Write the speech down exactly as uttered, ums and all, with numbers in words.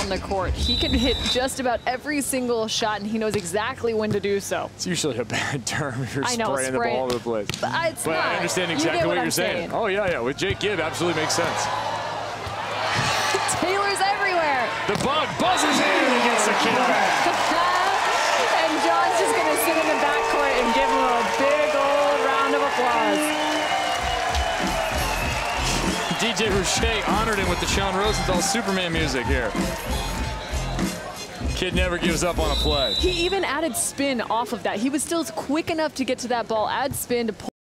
on the court. He can hit just about every single shot, and he knows exactly when to do so. It's usually a bad term if you're I know, spraying spray. the ball over the place. But, it's but not. I understand exactly you what, what you're saying. saying. Oh, yeah, yeah. With Jake Gibb, absolutely makes sense. Taylor's everywhere. The bug buzzes in and gets the kill back. And John's just going to sit in the backcourt and give him a big old round of applause. D J Rouchet honored him with the Sean Rosenthal Superman music here. Kid never gives up on a play. He even added spin off of that. He was still quick enough to get to that ball, add spin to pull.